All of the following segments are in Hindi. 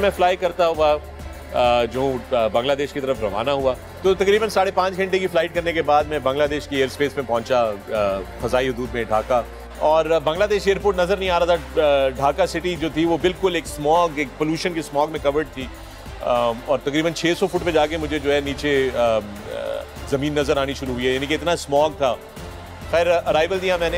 मैं फ्लाई करता हुआ जो बांग्लादेश की तरफ रवाना हुआ। तो तकरीबन 5.5 घंटे की फ़्लाइट करने के बाद मैं बांग्लादेश की एयर स्पेस में पहुंचा, फ़ज़ाई हदूद में ढाका। और बांग्लादेश एयरपोर्ट नज़र नहीं आ रहा था। ढाका सिटी जो थी वो बिल्कुल एक पोल्यूशन की स्मॉग में कवर्ड थी। और तकरीबन 600 फुट पे जाके मुझे जो है नीचे ज़मीन नज़र आनी शुरू हुई है, यानी कि इतना स्मॉग था। खैर अराइवल दिया मैंने।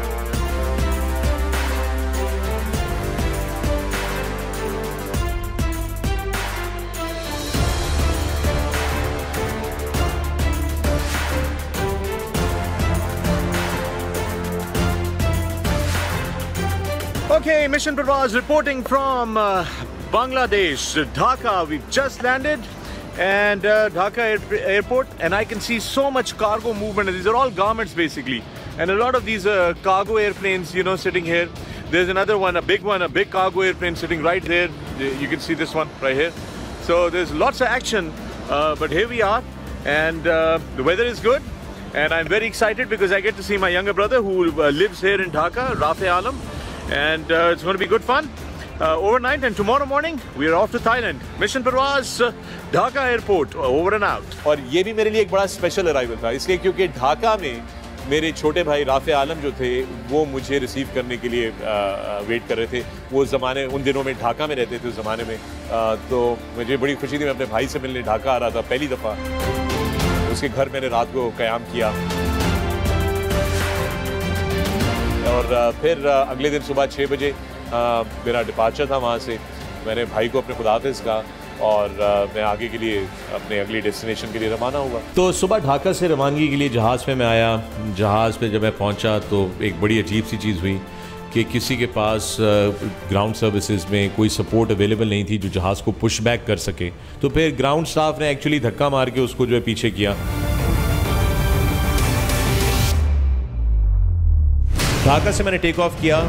Okay, Mission Parvaz reporting from Bangladesh, Dhaka. We've just landed and Dhaka airport, and I can see so much cargo movement. These are all garments basically, and a lot of these cargo airplanes, you know, sitting here. There's another one, a big cargo airplane sitting right there. You can see this one right here. So there's lots of action, but here we are, and the weather is good, and I'm very excited because I get to see my younger brother who lives here in Dhaka, Rafe Alam. And it's going to be good fun overnight, and tomorrow morning we are off to Thailand. Mission Parvaz, Dhaka airport, over and out. और ये भी मेरे लिए एक बड़ा स्पेशल अराइवल था, इसलिए क्योंकि ढाका में मेरे छोटे भाई राफे आलम जो थे वो मुझे रिसीव करने के लिए वेट कर रहे थे। वो ज़माने उन दिनों में ढाका में रहते थे उस ज़माने में। तो मुझे बड़ी खुशी थी, मैं अपने भाई से मिलने ढाका आ रहा था पहली दफ़ा। उसके घर मैंने रात को क़याम किया और फिर अगले दिन सुबह 6 बजे मेरा डिपार्चर था वहाँ से। मैंने भाई को अपने खुदाफिज़ कहा और मैं आगे के लिए अपने अगली डेस्टिनेशन के लिए रवाना हुआ। तो सुबह ढाका से रवानगी के लिए जहाज़ पे मैं आया। जहाज़ पे जब मैं पहुँचा तो एक बड़ी अजीब सी चीज़ हुई कि किसी के पास ग्राउंड सर्विसेज में कोई सपोर्ट अवेलेबल नहीं थी जो जहाज़ को पुश बैक कर सके। तो फिर ग्राउंड स्टाफ ने एक्चुअली धक्का मार के उसको जो है पीछे किया। ढाका से मैंने टेक ऑफ किया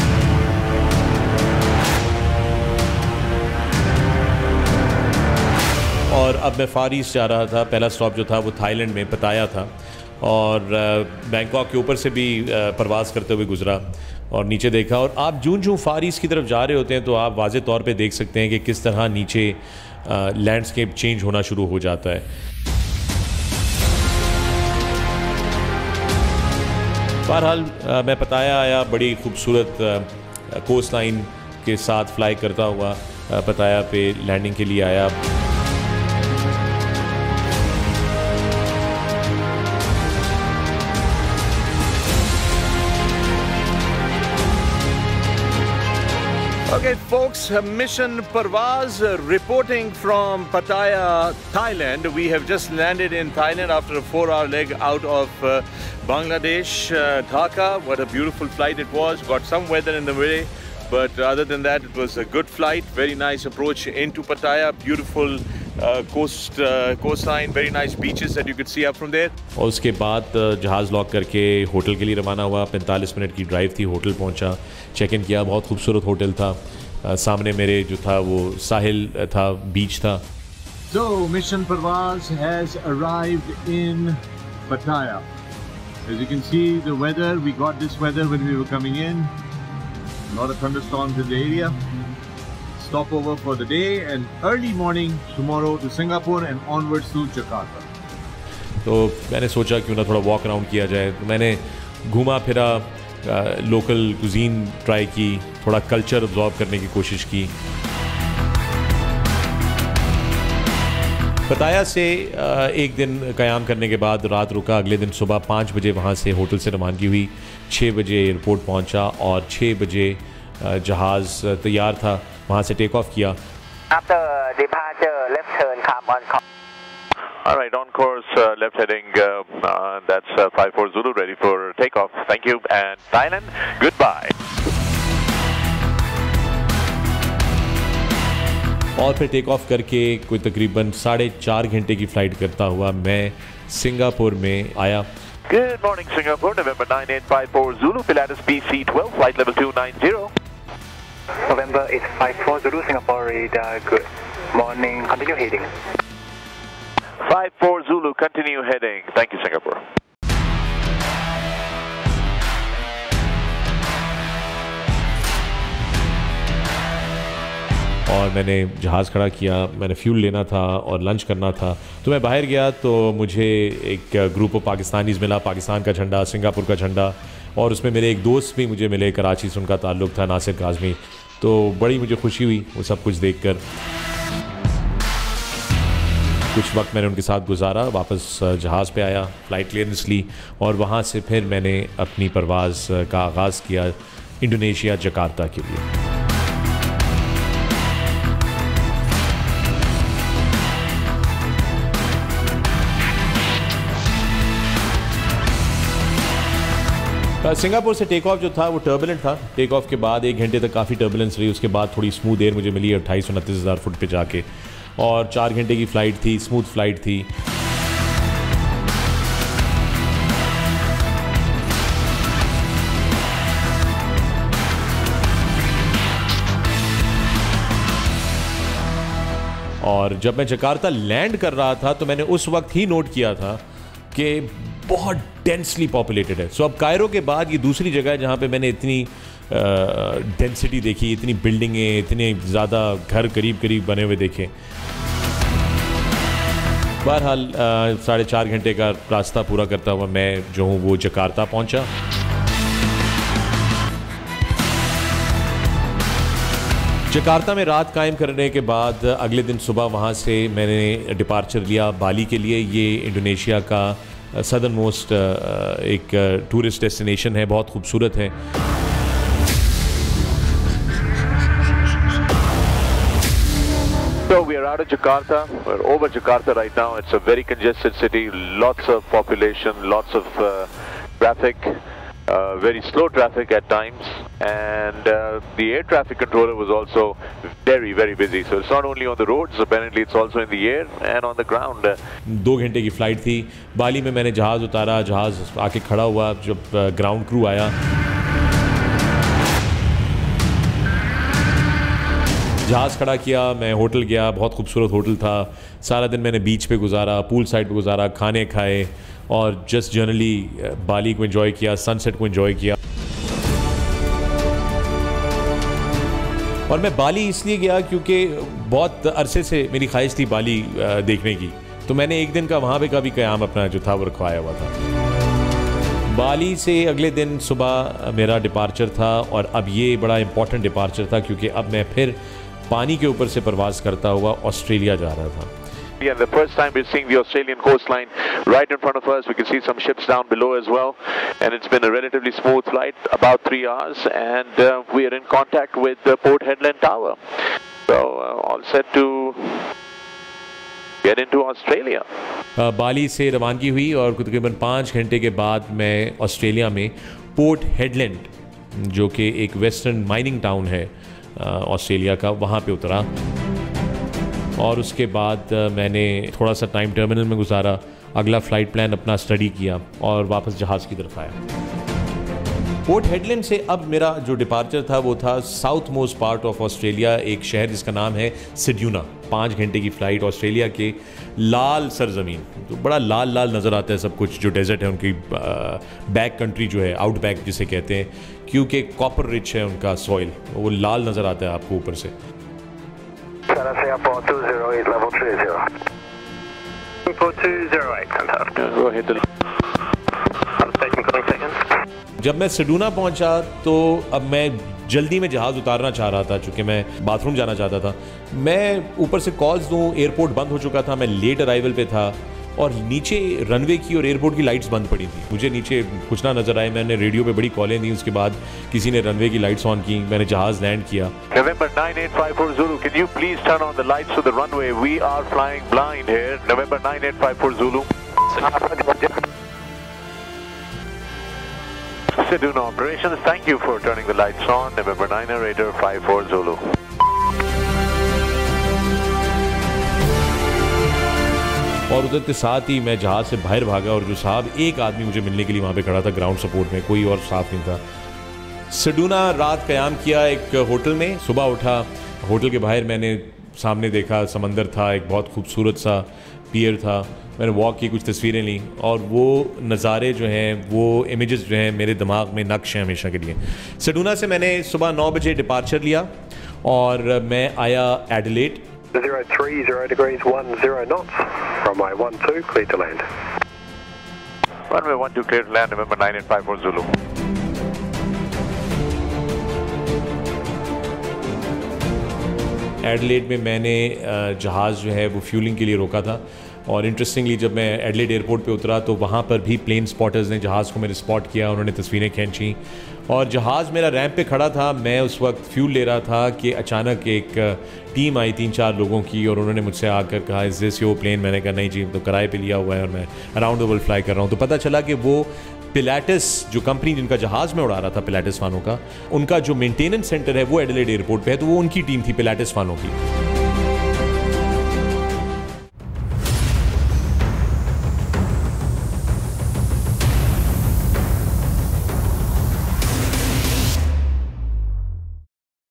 और अब मैं फार ईस्ट जा रहा था। पहला स्टॉप जो था वो थाईलैंड में पताया था और बैंकॉक के ऊपर से भी परवाज़ करते हुए गुजरा और नीचे देखा। और आप जूं फार ईस्ट की तरफ जा रहे होते हैं तो आप वाज़े तौर पे देख सकते हैं कि किस तरह नीचे लैंडस्केप चेंज होना शुरू हो जाता है। बहरहाल मैं पताया आया, बड़ी खूबसूरत कोस्ट लाइन के साथ फ्लाई करता हुआ पताया पे लैंडिंग के लिए आया। Okay, folks, Mission Parvaz reporting from Pattaya, Thailand. We have just landed in Thailand after a 4-hour leg out of Bangladesh, Dhaka. What a beautiful flight it was. Got some weather in the way, but other than that, it was a good flight. Very nice approach into Pattaya. Beautiful coastline, very nice beaches that you could see up from there. और उसके बाद जहाज़ लॉक करके होटल के लिए रवाना हुआ। 45 मिनट की ड्राइव थी। होटल पहुंचा, चेक इन किया। बहुत खूबसूरत होटल था। सामने मेरे जो था वो साहिल था, बीच था। So Mission Parvaz has arrived in Pattaya. As you can see, the weather, we got this weather when we were coming in. A lot of thunderstorms in the area. Stopover for the day and early morning tomorrow to Singapore and onwards to Jakarta. तो मैंने सोचा क्यों ना थोड़ा वॉक अराउंड किया जाए। तो मैंने घूमा फिरा, लोकल कुजीन ट्राई की, थोड़ा कल्चर अब्जॉर्ब करने की कोशिश की। पताया से एक दिन क़याम करने के बाद रात रुका। अगले दिन सुबह 5 बजे वहाँ से होटल से रवानगी हुई। 6 बजे एयरपोर्ट पहुँचा और 6 बजे जहाज़ तैयार था, वहाँ से टेक ऑफ किया। After departure, left turn, come on course. All right, on course, left heading. That's 54 Zulu, ready for takeoff. Thank you, and Thailand, goodbye. और फिर टेक ऑफ करके कोई तकरीबन 4.5 घंटे की फ़्लाइट करता हुआ मैं सिंगापुर में आया। Good morning, Singapore, November 9854 Zulu, Pilatus PC-12, flight level 290. November 854 Zulu, Singapore radar, good morning, continue heading. 54 Zulu, continue heading. Thank you, Singapore. और मैंने जहाज़ खड़ा किया, मैंने फ्यूल लेना था और लंच करना था। तो मैं बाहर गया तो मुझे एक ग्रुप ऑफ पाकिस्तानीज़ मिला, पाकिस्तान का झंडा, सिंगापुर का झंडा, और उसमें मेरे एक दोस्त भी मुझे मिले, कराची से उनका ताल्लुक़ था, नासिर काज़मी। तो बड़ी मुझे खुशी हुई वो सब कुछ देखकर। कुछ वक्त मैंने उनके साथ गुजारा, वापस जहाज़ पे आया, फ़्लाइट क्लियरेंस ली और वहाँ से फिर मैंने अपनी परवाज़ का आगाज़ किया इंडोनेशिया जकार्ता के लिए। सिंगापुर से टेक ऑफ जो था वो टर्बुलेंट था। टेक ऑफ के बाद 1 घंटे तक काफ़ी टर्बुलेंस रही, उसके बाद थोड़ी स्मूथ एयर मुझे मिली 28-29 फुट पे जाके, और 4 घंटे की फ़्लाइट थी, स्मूथ फ्लाइट थी। और जब मैं जकार्ता लैंड कर रहा था तो मैंने उस वक्त ही नोट किया था कि बहुत डेंसली पॉपुलेटेड है। सो अब कायरो के बाद ये दूसरी जगह है जहाँ पे मैंने इतनी डेंसिटी देखी, इतनी बिल्डिंगें, इतने ज़्यादा घर करीब करीब बने हुए देखे। बहरहाल 4.5 घंटे का रास्ता पूरा करता हुआ मैं जो हूँ वो जकार्ता पहुँचा। जकार्ता में रात कायम करने के बाद अगले दिन सुबह वहाँ से मैंने डिपार्चर लिया बाली के लिए। ये इंडोनेशिया का सदर्न मोस्ट एक टूरिस्ट डेस्टिनेशन है, बहुत खूबसूरत है। So we are out of Jakarta. We're over Jakarta right now. It's a very congested city, lots of population, lots of traffic, very slow traffic at times, and the air traffic controller was also very, very busy. So it's not only on the roads, apparently it's also in the air and on the ground. 2 घंटे की फ़्लाइट थी। बाली में मैंने जहाज़ उतारा, जहाज़ आके खड़ा हुआ, जब ग्राउंड क्रू आया, जहाज़ खड़ा किया, मैं होटल गया, बहुत खूबसूरत होटल था। सारा दिन मैंने बीच पे गुजारा, पूल साइड पे गुजारा, खाने खाए और जस्ट जनरली बाली को एंजॉय किया, सनसेट को एंजॉय किया। और मैं बाली इसलिए गया क्योंकि बहुत अरसे से मेरी ख्वाहिश थी बाली देखने की, तो मैंने एक दिन का वहाँ पे का भी क़याम अपना जो था वो रखवाया हुआ था। बाली से अगले दिन सुबह मेरा डिपार्चर था, और अब ये बड़ा इम्पॉर्टेंट डिपार्चर था क्योंकि अब मैं फिर पानी के ऊपर से परवाज़ करता हुआ ऑस्ट्रेलिया जा रहा था। Yeah, the first time we're seeing the Australian coastline right in front of us. We can see some ships down below as well, and it's been a relatively smooth flight, about 3 hours, and we are in contact with the Port Hedland Tower. So all set to get into Australia. बाली से रवानगी हुई और तकरीबन 5 घंटे के बाद मैं ऑस्ट्रेलिया में पोर्ट हेडलैंड, जो कि एक वेस्टर्न माइनिंग टाउन है ऑस्ट्रेलिया का, वहाँ पे उतरा। और उसके बाद मैंने थोड़ा सा टाइम टर्मिनल में गुजारा, अगला फ़्लाइट प्लान अपना स्टडी किया और वापस जहाज़ की तरफ आया। पोर्ट हेडलैंड से अब मेरा जो डिपार्चर था वो था south most part of Australia, एक शहर जिसका नाम है सिड्यूना। 5 घंटे की फ़्लाइट, ऑस्ट्रेलिया के लाल सरजमीन, तो बड़ा लाल लाल नज़र आता है सब कुछ। जो डेजर्ट है उनकी बैक कंट्री जो है, आउट बैक जिसे कहते हैं, क्योंकि कॉपर रिच है उनका सॉइल, वो लाल नज़र आता है आपको ऊपर से। Singapore 208 level 30. Singapore 208, contact. Go ahead. I'm station calling seconds. जब मैं सिडूना पहुंचा तो अब मैं जल्दी में जहाज़ उतारना चाह रहा था, चूँकि मैं बाथरूम जाना चाहता था। मैं ऊपर से कॉल्स दूँ, एयरपोर्ट बंद हो चुका था, मैं लेट अराइवल पे था, और नीचे रनवे की और एयरपोर्ट की लाइट्स बंद पड़ी थी। मुझे नीचे कुछ ना नज़र आए, मैंने रेडियो पे बड़ी कॉलें दी, उसके बाद किसी ने रनवे की लाइट्स ऑन की, मैंने जहाज़ लैंड किया। November 9854 Zulu, can you please turn on the lights to the runway? We are flying blind here. November 9854 Zulu. Siduna operations, thank you for turning the lights on. November 9854 Zulu. और उधर के साथ ही मैं जहाज़ से बाहर भागा, और जो साहब एक आदमी मुझे मिलने के लिए वहाँ पे खड़ा था ग्राउंड सपोर्ट में, कोई और साफ नहीं था। सिडूना रात क़याम किया एक होटल में। सुबह उठा, होटल के बाहर मैंने सामने देखा समंदर था, एक बहुत खूबसूरत सा पियर था। मैंने वॉक की, कुछ तस्वीरें ली, और वो नज़ारे जो हैं, वो इमेजेस जो हैं मेरे दिमाग में नक्श हैं हमेशा के लिए। सिडूना से मैंने सुबह 9 बजे डिपार्चर लिया और मैं आया Adelaide. 030 degrees 10 knots. Runway 12 clear to land. Runway 12 clear to land, November 9854 Zulu. Adelaide में मैंने जहाज़ जो है वो फ्यूलिंग के लिए रोका था, और इंटरेस्टिंगली जब मैं एडिलेड एयरपोर्ट पे उतरा तो वहाँ पर भी प्लेन स्पॉटर्स ने जहाज़ को मेरे स्पॉट किया, उन्होंने तस्वीरें खींची, और जहाज़ मेरा रैंप पे खड़ा था। मैं उस वक्त फ्यूल ले रहा था कि अचानक एक टीम आई 3-4 लोगों की, और उन्होंने मुझसे आकर कहा इज़ दिस योर प्लेन? मैंने कहा नहीं जी, तो किराए पे लिया हुआ है और मैं अराउंड द वर्ल्ड फ्लाई कर रहा हूँ। तो पता चला कि वो पिलाटस जो कंपनी जिनका जहाज़ में उड़ा रहा था, पिलाटस वालों का, उनका जो मेंटेनेंस सेंटर है वो एडिलेड एयरपोर्ट पे है, तो वो उनकी टीम थी पिलाटस वालों की।